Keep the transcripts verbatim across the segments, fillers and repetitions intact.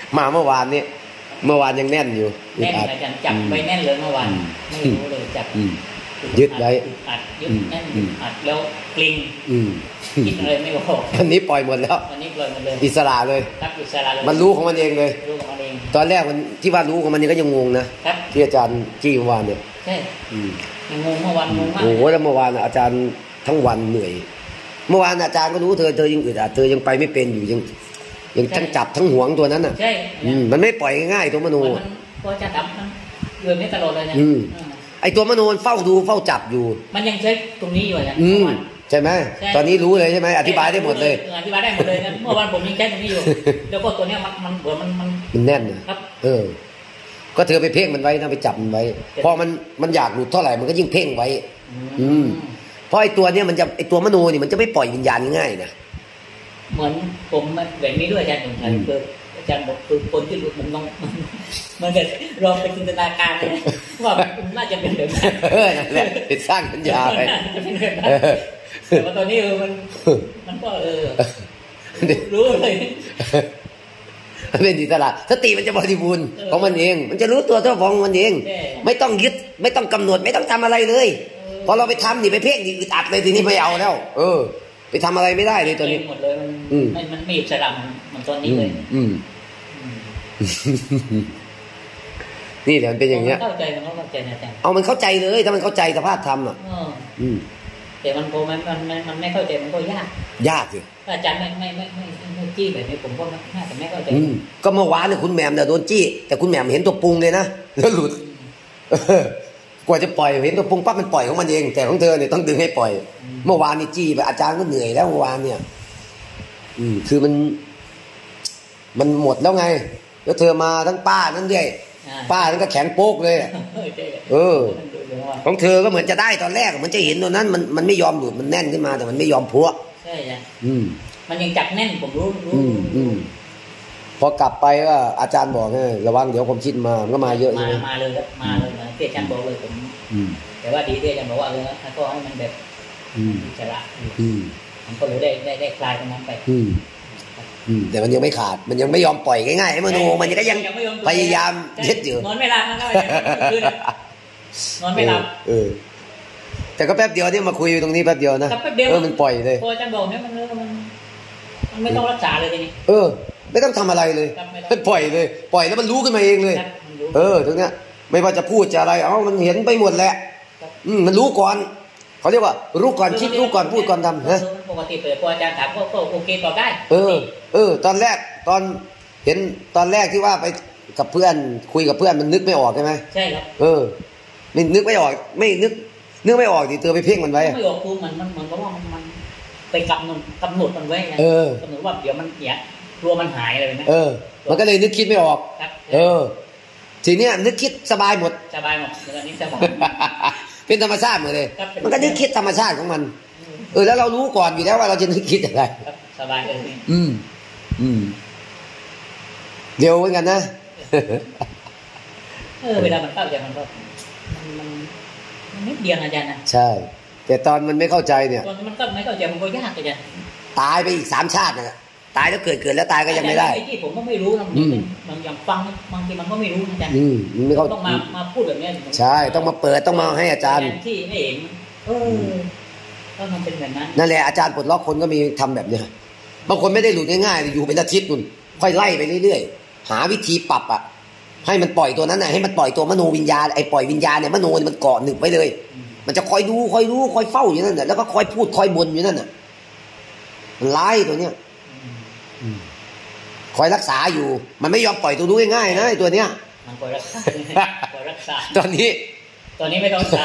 มาเมื่อวานนี้เมื่อวานยังแน่นอยู่แน่นอาจารย์จับไปแน่นเลยเมื่อวานไม่รู้เลยจับยึดไว้อัดยึดแน่นอัดแล้วกลิ้งคิดอะไรไม่ออกวันนี้ปล่อยหมดแล้ววันนี้ปล่อยหมดเลยอิสระเลยครับอิสระเลยมันรู้ของมันเองเลยรู้ของมันเองตอนแรกมันที่ว่ารู้ของมันนี่ก็ยังงงนะที่อาจารย์จี้เมื่อวานเนี่ยใช่ยังงงเมื่อวานงงมากโอ้โหแล้วเมื่อวานอาจารย์ทั้งวันเหนื่อยเมื่อวานอาจารย์ก็รู้เธอเธอยังอึดอัดเธอยังไปไม่เป็นอยู่ยังยังทั้งจับทั้งหวงตัวนั้นอ่ะใช่มันไม่ปล่อยง่ายๆตัวมโนพอจะดับมันเดินไม่ตลอดเลยนะไอตัวมโนเฝ้าดูเฝ้าจับอยู่มันยังใช้ตรงนี้อยู่นะใช่ไหมตอนนี้รู้เลยใช่ไหมอธิบายได้หมดเลยอธิบายได้หมดเลยนะเมื่อวานผมยังใช้ตรงนี้อยู่แล้วก็ตัวนี้มันมันเหมือนมันมันมันแน่นนะครับเออก็เธอไปเพ่งมันไว้นะไปจับมันไว้พอมันมันอยากหลุดเท่าไหร่มันก็ยิ่งเพ่งไว้อืมเพราะไอตัวเนี้ยมันจะไอตัวมโนนี่มันจะไม่ปล่อยวิญญาณง่ายนะเหมือนผมแบบนี้ด้วยอาจารย์ผมคืออาจารย์บอกคือคนที่หลุดมันต้องมันจะลองไปจินตนาการเลยว่ามันน่าจะเป็นแบบนั้นเออนั่นแหละไปสร้างปัญญาไปแต่ว่าตอนนี้เออมันมันก็เออรู้เลยเป็นอิสระสติมันจะบริบูรณ์ของมันเองมันจะรู้ตัวเจ้าของมันเองไม่ต้องยึดไม่ต้องกำหนดไม่ต้องทำอะไรเลยพอเราไปทำนี่ไปเพ่งนี่อึดอัดเลยทีนี้ไม่เอาแล้วเออไปทำอะไรไม่ได้เลยตัวนี้หมดเลยมันมันไม่อิสระมันตอนนี้เลยนี่แหละมันเป็นอย่างเงี้ยเข้าใจมันเข้าใจนะอาจารย์เอามันเข้าใจเลยถ้ามันเข้าใจสภาพธรรมอ่ะแต่มันโกมันมันมันไม่เข้าใจมันก็ยากยากสิอาจารย์ไม่ไม่ไม่ไม่ไม่จี้แบบนี้ผมก็น่าจะไม่เข้าใจก็เมื่อวานเนี่ยคุณแหม่มเนี่ยโดนจี้แต่คุณแหม่มเห็นตัวปรุงเลยนะแล้วหลุดกว่าจะปล่อยเห็นตัวปรุงปั๊บมันปล่อยของมันเองแต่ของเธอเนี่ยต้องดึงให้ปล่อยเมื่อวานนี่จี้ไปอาจารย์ก็เหนื่อยแล้วเมื่อวานเนี่ยอืมคือมันมันหมดแล้วไงแล้วเธอมาทั้งป้านั่นด้วยป้านั่นก็แข็งโป๊กเลยเออของเธอก็เหมือนจะได้ตอนแรกมันจะเห็นตัวนั้นมันมันไม่ยอมหลุดมันแน่นขึ้นมาแต่มันไม่ยอมพัวใช่ใช่มันยังจับแน่นผมรู้รู้พอกลับไปก็อาจารย์บอกให้ระวังเดี๋ยวความคิดมามันก็มาเยอะมามาเลยครับมาเลยนะที่อาจารย์บอกเลยผมแต่ว่าดีที่อาจารย์บอกว่าเออถ้าก็ให้มันแบบอิสระมันก็เลยได้ได้ได้คลายตรงนั้นไปแต่มันยังไม่ขาดมันยังไม่ยอมปล่อยง่ายๆไอ้มโนมันก็ยังพยายามยึดอยู่นอนไม่หลับนะครับนอนไม่หลับเออแต่ก็แป๊บเดียวนี่มาคุยอยู่ตรงนี้แป๊บเดียวนะเออมันปล่อยเลยพออาจารย์บอกเนี่ยมันมันมันไม่ต้องรักษาเลยทีนี้เออไม่ต้องทำอะไรเลยมันปล่อยเลยปล่อยแล้วมันรู้ขึ้นมาเองเลยเออตรงเนี้ยไม่ว่าจะพูดจะอะไรเอ้ามันเห็นไปหมดแหละอืมมันรู้ก่อนเขาเรียกว่ารู้ก่อนคิดรู้ก่อนพูดก่อนทำนะปกติเปิดพออาจารย์ถามก็โอเคตอบได้เออเออตอนแรกตอนเห็นตอนแรกที่ว่าไปกับเพื่อนคุยกับเพื่อนมันนึกไม่ออกใช่ไหมใช่ครับเออไม่นึกไม่ออกไม่นึกนึกไม่ออกดิเธอไปเพ่งมันไว้ไม่ออกคือมันมันเหมือนกับว่ามันมันไปกำหนดกำหนดมันไว้ไงกำหนดว่าเดี๋ยวมันเนี่ยกลัวมันหายอะไรนะเออมันก็เลยนึกคิดไม่ออกเออทีเนี้ยนึกคิดสบายหมดสบายหมดตอนนี้สบายเป็นธรรมชาติหมดเลยมันก็นึกคิดธรรมชาติของมันเออแล้วเรารู้ก่อนอยู่แล้วว่าเราจะนึกคิดอะไรสบายเลยอืมอืมเดี๋ยวเหมือนกันนะเออเวลามันเข้าใจมันก็มันมันมันนิดเดียวอาจารย์นะใช่แต่ตอนมันไม่เข้าใจเนี่ยตอนมันก็ไม่เข้าใจมันก็ยากอาจารย์ตายไปอีกสามชาตินะตายแล้วเกิดเกิดแล้วตายก็ยังไม่ได้ที่ผมก็ไม่รู้นะบางอย่างฟังบางทีมันก็ไม่รู้อาจารย์ต้องมามาพูดแบบนี้ใช่ต้องมาเปิดต้องมาให้อาจารย์ที่ไม่เห็นเออก็ทำเป็นแบบนั้นนั่นแหละอาจารย์ปลดล็อกคนก็มีทำแบบเนี้ยบางคนไม่ได้หลุดง่ายๆอยู่เป็นอาทิตย์นู่นค่อยไล่ไปเรื่อยๆหาวิธีปรับอ่ะให้มันปล่อยตัวนั้นน่ะให้มันปล่อยตัวมโนวิญญาณไอ้ปล่อยวิญญาณเนี่ยมโนมันเกาะหนึบไว้เลยมันจะคอยดูคอยรู้คอยเฝ้าอยู่นั่นแหละแล้วก็คอยพูดคอยบ่นอยู่นั่นน่ะมันไล่ตัวเนี้ยคอยรักษาอยู่มันไม่ยอมปล่อยตัวรู้ง่ายๆนะไอ้ตัวเนี้ยมันคอยรักษาคอยรักษาตอนนี้ตอนนี้ไม่ต้องรักษา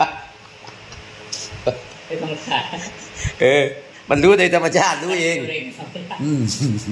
ไม่ต้องรักษาเออมันรู้ในธรรมชาติรู้เองอืม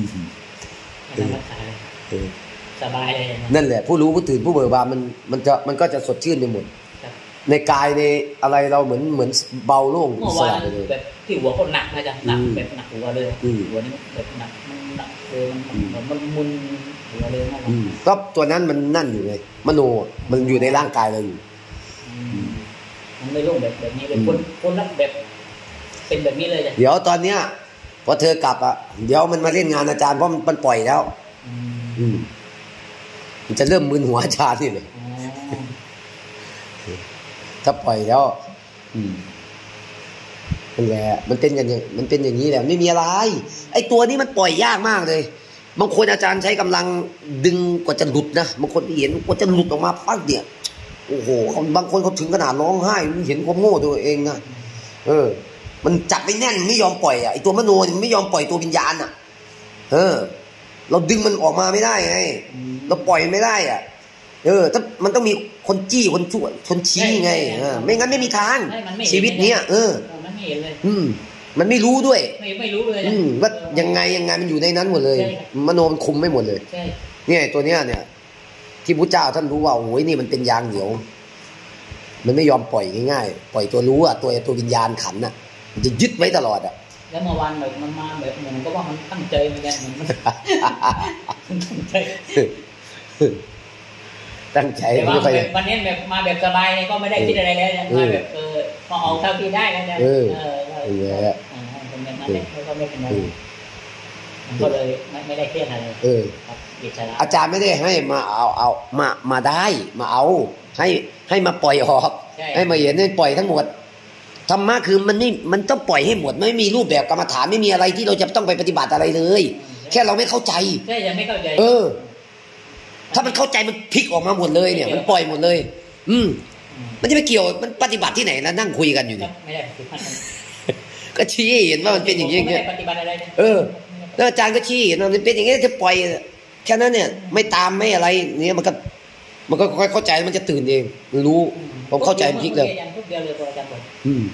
สบายเลยนั่นแหละผู้รู้ผู้ตื่นผู้เบิกบานมันมันจะมันก็จะสดชื่นไปหมดในกายในอะไรเราเหมือนเหมือนเบาโล่งอิสระไปเลยแบบที่หัวก็หนักนะจ๊ะหนักแบบหนักหัวเลยหัวนี้แบบหนักมันหนักเลยมันมันมึนหัวเลยมากก็ตัวนั้นมันนั่นอยู่ไงมโนมันอยู่ในร่างกายเราอยู่มันไม่โล่งแบบแบบนี้เลยคนคนรับแบบเป็นแบบนี้เลยจ้ะเดี๋ยวตอนเนี้ยพอเธอกลับอ่ะเดี๋ยวมันมาเล่นงานอาจารย์เพราะมันปล่อยแล้วอืมมันจะเริ่มมึนหัวอาจารย์นี่เลยถ้าปล่อยแล้ว อืมนั่นแหละมันเป็นอย่างมันเป็นอย่างนี้แหละไม่มีอะไรไอ้ตัวนี้มันปล่อยยากมากเลยบางคนอาจารย์ใช้กำลังดึงกว่าจะหลุดนะบางคนเห็นกว่าจะหลุดออกมาปั๊บเนี่ยโอ้โหบางคนเขาถึงขนาดร้องไห้เห็นความโง่ตัวเองนะเออมันจับไม่แน่นไม่ยอมปล่อยอ่ะไอ้ตัวมโนมันไม่ยอมปล่อยตัววิญญาณอ่ะเออเราดึงมันออกมาไม่ได้ไงเราปล่อยไม่ได้อ่ะเออถ้ามันต้องมีคนจี้คนช่วยคนชี้ไงเออไม่งั้นไม่มีทางชีวิตเนี้ยเออมันไม่เห็นเลยอืมมันไม่รู้ด้วยไม่ไม่รู้เลยอืมว่ายังไงยังไงมันอยู่ในนั้นหมดเลยมโนมันคุมไม่หมดเลยใช่เนี่ยตัวเนี้ยเนี่ยที่พระเจ้าท่านรู้ว่าโอ้ยนี่มันเป็นยางเหนียวมันไม่ยอมปล่อยง่ายๆปล่อยตัวรู้อ่ะตัวตัววิญญาณขันน่ะมันจะยึดไว้ตลอดอ่ะแล้วเมื่อวานแบบมันมาแบบเหมือนก็ว่ามันตั้งใจเหมือนกันมันตั้งใจตั้งใจแต่ว่าวันนี้แบบมาแบบสบายก็ไม่ได้คิดอะไรแล้วมาแบบเออพอเอาเท่าที่ได้แล้วนะเออเออเออเป็นแบบนั้นก็ไม่เป็นไรก็เลยไม่ได้เครียดอะไรเอออาจารย์ไม่ได้ให้มาเอาเอามามาได้มาเอาให้ให้มาปล่อยออกให้มาเห็นให้ปล่อยทั้งหมดธรรมะคือมันไม่มันต้องปล่อยให้หมดไม่มีรูปแบบกรรมฐานไม่มีอะไรที่เราจะต้องไปปฏิบัติอะไรเลยแค่เราไม่เข้าใจใช่ยังไม่เข้าใจเออถ้ามันเข้าใจมันพลิกออกมาหมดเลยเนี่ยมันปล่อยหมดเลยอืมมันจะไม่เกี่ยวมันปฏิบัติที่ไหนแล้วนั่งคุยกันอยู่เนี่ยไม่ได้ก็ชี้เห็นว่ามันเป็นอย่างนี้เนี่ยเออแล้วอาจารย์ก็ชี้เห็นว่ามันเป็นอย่างนี้จะปล่อยแค่นั้นเนี่ยไม่ตามไม่อะไรเนี่ยมันก็มันก็ค่อยเข้าใจมันจะตื่นเองมันรู้ผมเข้าใจพลิกเลยอืม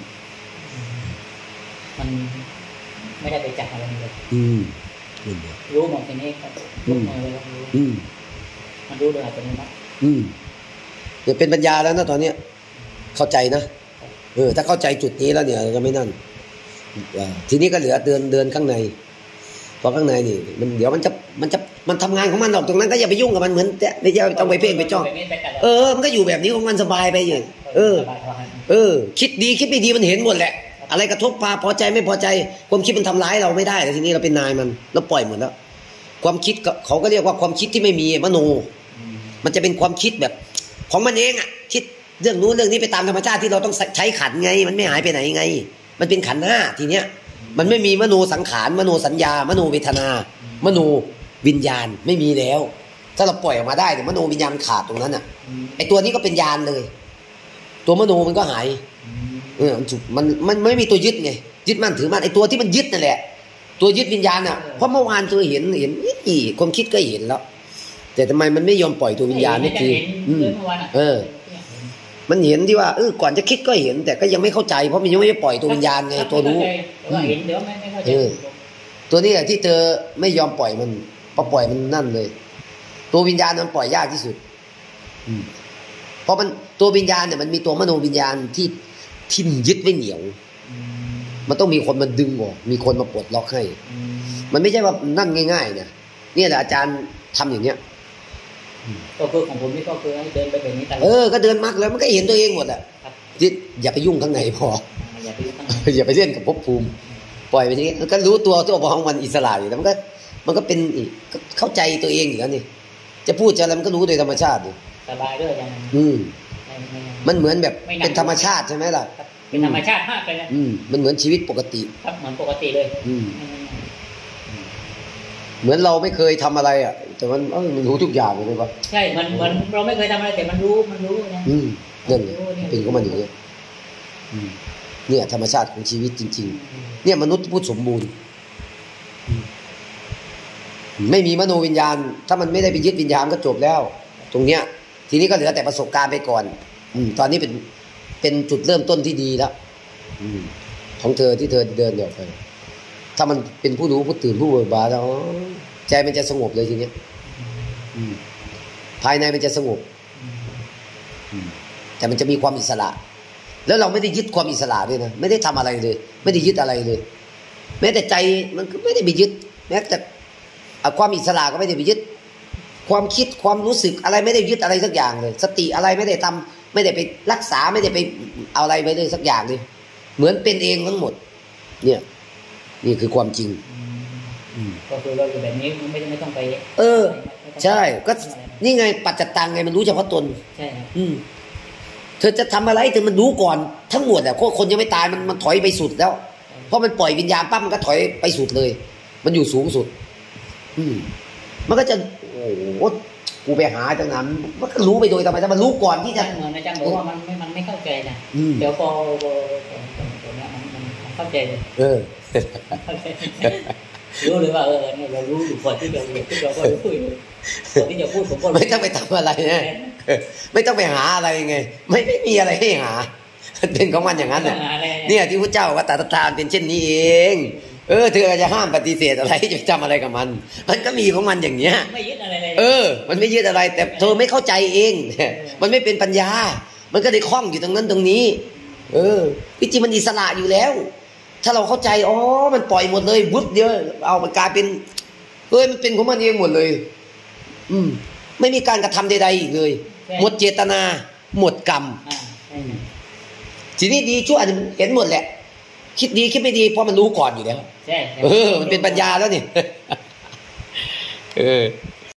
มันไม่ได้ไปจับอะไรเลยอืมรู้หมดทีนี้รู้หมดเลยรู้มันรู้โดยอัตโนมัติอืมเดี๋ยวเป็นปัญญาแล้วนะตอนเนี้ยเข้าใจนะเออถ้าเข้าใจจุดนี้แล้วเนี่ยจะไม่นั่นทีนี้ก็เหลือเดินเดินข้างในเพราะข้างในนี่มันเดี๋ยวมันจะมันจะมันทำงานของมันออกตรงนั้นก็อย่าไปยุ่งกับมันเหมือนแต่ไม่ใช่ต้องไปเพ่งไปจ้องเออมันก็อยู่แบบนี้ของมันสบายไปอยู่เออเออคิดดีคิดไม่ดีมันเห็นหมดแหละอะไรกระทบพาพอใจไม่พอใจความคิดมันทำร้ายเราไม่ได้แต่ทีนี้เราเป็นนายมันเราปล่อยหมดแล้วความคิดเขาก็เรียกว่าความคิดที่ไม่มีมโนมันจะเป็นความคิดแบบของมันเองอ่ะคิดเรื่องนู้นเรื่องนี้ไปตามธรรมชาติที่เราต้องใช้ขันไงมันไม่หายไปไหนไงมันเป็นขันห้าทีเนี้ยมันไม่มีมโนสังขารมโนสัญญามโนเวทนามโนวิญญาณไม่มีแล้วถ้าเราปล่อยออกมาได้เนี่ยมโนวิญญาณขาดตรงนั้นอ่ะไอตัวนี้ก็เป็นญาณเลยตัวมโนมันก็หายเออมันมันไม่มีตัวยึดไงยึดมั่นถือมั่นไอตัวที่มันยึดนั่นแหละตัวยึดวิญญาณอ่ะเพราะเมื่อวานเธอเห็นเห็นอีความคิดก็เห็นแล้วแต่ทำไมมันไม่ยอมปล่อยตัววิญญาณนี่คือเออมันเห็นที่ว่าเออก่อนจะคิดก็เห็นแต่ก็ยังไม่เข้าใจเพราะมันยังไม่ได้ปล่อยตัววิญญาณไงตัวรู้เออตัวนี้ที่เธอไม่ยอมปล่อยมันพอปล่อยมันนั่นเลยตัววิญญาณมันปล่อยยากที่สุดเพราะมันตัววิญญาณเนี่ยมันมีตัวมโนวิญญาณที่ที่ยึดไว้เหนียวมันต้องมีคนมาดึงออกมีคนมาปลดล็อกให้มันไม่ใช่ว่านั่นง่ายๆเนี่ยนี่แหละอาจารย์ทำอย่างเนี้ยก็คือของผมนี่ก็คือให้เดินไปแบบนี้ตลอดเออก็เดินมากแล้วมันก็เห็นตัวเองหมดอ่ะอย่าไปยุ่งข้างในพออย่าไปยุ่งข้างในอย่าไปเล่นกับภพภูมิปล่อยไปอย่างนี้มันก็รู้ตัวตัวของมันอิสระอยู่แล้วมันก็มันก็เป็นอีกเข้าใจตัวเองอยู่แล้วนี่จะพูดจะอะไรมันก็รู้โดยธรรมชาติอยู่สบายด้วยอย่างนั้นอืมมันเหมือนแบบเป็นธรรมชาติใช่ไหมล่ะเป็นธรรมชาติมากเลยนะอืมมันเหมือนชีวิตปกติครับเหมือนปกติเลยอืมเหมือนเราไม่เคยทำอะไรอ่ะแต่มันเออมันรู้ทุกอย่างเลยป่ะใช่มันมันเราไม่เคยทำอะไรแต่มันรู้มันรู้นะอืมนั่นเป็นของมันอย่างนี้เนี่ยธรรมชาติของชีวิตจริงๆเนี่ยมนุษย์ผู้สมบูรณ์ไม่มีมโนวิญญาณถ้ามันไม่ได้ไปยึดวิญญาณก็จบแล้วตรงเนี้ยทีนี้ก็เหลือแต่ประสบการณ์ไปก่อนอืมตอนนี้เป็นเป็นจุดเริ่มต้นที่ดีแล้วอืมของเธอที่เธอเดินเดี่ยวไปถ้ามันเป็นผู้รู้ผู้ตื่นผู้เบิกบานแล้วใจมันจะสงบเลยทีเนี้ยอืมภายในมันจะสงบอืมแต่มันจะมีความอิสระแล้วเราไม่ได้ยึดความอิสระด้วยนะไม่ได้ทำอะไรเลยไม่ได้ยึดอะไรเลยแม้แต่ใจมันก็ไม่ได้ไปยึดแม้แต่ความอิสระก็ไม่ได้ไปยึดความคิดความรู้สึกอะไรไม่ได้ยึดอะไรสักอย่างเลยสติอะไรไม่ได้ทำไม่ได้ไปรักษาไม่ได้ไปเอาอะไรไปเลยสักอย่างเลยเหมือนเป็นเองทั้งหมดเนี่ยนี่คือความจริงก็คือเราอยู่แบบนี้ไม่ไม่ต้องไปเออใช่ก็นี่ไงปัจจตังไงมันรู้เฉพาะตนใช่อืมเธอจะทำอะไรเธอมันรู้ก่อนทั้งหมดอ่ะคนยังไม่ตายมันมันถอยไปสุดแล้วเพราะมันปล่อยวิญญาณปั๊บมันก็ถอยไปสุดเลยมันอยู่สูงสุดอืมมันก็จะโอ้โหกูไปหาจังนั้นมันก็รู้ไปโดยธรรมชาติมันรู้ก่อนที่จะเหมือนอาจารย์บอกว่ามันไม่มันไม่เข้าใจนะเดี๋ยวพอตัวนี้มันมันเข้าใจเลยเออรู้เลยว่าเออเนี่ยเรารู้อยู่ก่อนที่จะพูดที่เราก็รู้อยู่ก่อนที่จะพูดผมก็ไม่ต้องไปทำอะไรนะไม่ต้องไปหาอะไรไงไม่ไม่มีอะไรให้หาเป็นของมันอย่างนั้นเนี่ยเนี่ยที่พระเจ้าว่าตถาทานเป็นเช่นนี้เองเออเธอจะห้ามปฏิเสธอะไรจะจำอะไรกับมันมันก็มีของมันอย่างเนี้ยไม่ยึดอะไรเลยเออมันไม่ยึดอะไรแต่เธอไม่เข้าใจเองมันไม่เป็นปัญญามันก็ได้คล้องอยู่ตรงนั้นตรงนี้เออจริงมันอิสระอยู่แล้วถ้าเราเข้าใจอ๋อมันปล่อยหมดเลยวุบเดียวเอามันกลายเป็นเฮ้ยมันเป็นของมันเองหมดเลยอืมไม่มีการกระทำใดๆอีกเลยหมดเจตนาหมดกรรมทีนี้ดีชั่วเห็นหมดแหละคิดดีคิดไม่ดีเพราะมันรู้ก่อนอยู่แล้วเออมันเป็นปัญญาแล้วนี่เออ